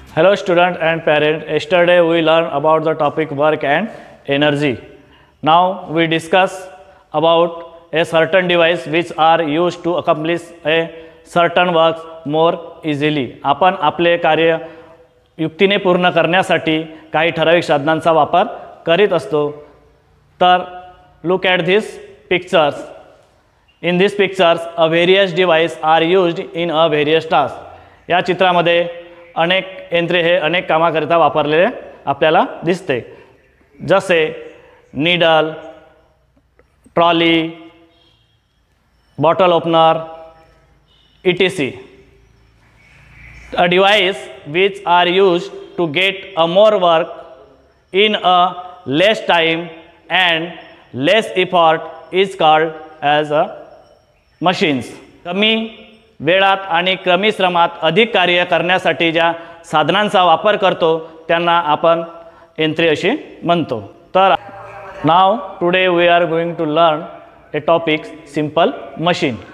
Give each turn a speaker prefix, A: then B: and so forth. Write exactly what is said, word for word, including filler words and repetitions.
A: Hello student and parent. Yesterday we learned about the topic work and energy. Now we discuss about a certain device which are used to accomplish a certain work more easily. आपण आपले कार्य युक्तीने पूर्ण करण्यासाठी काही ठराविक साधनांचा वापर करीत असतो. तर look at these pictures. In these pictures a various device are used in a various task. या चित्रामध्ये अनेक यंत्रे हे अनेक कामाकरिता वापरलेले आपल्याला दिसते. जसे needle, trolley, bottle opener, etc. A device which are used to get a more work in a less time and less effort is called as a machines. कमी वेळात आणि कमी श्रमात अधिक कार्य करण्यासाठी ज्या साधनांचा वापर करतो त्यांना आपण यंत्रे अशी म्हणतो. तर नाव today we are going to learn a topic simple machine.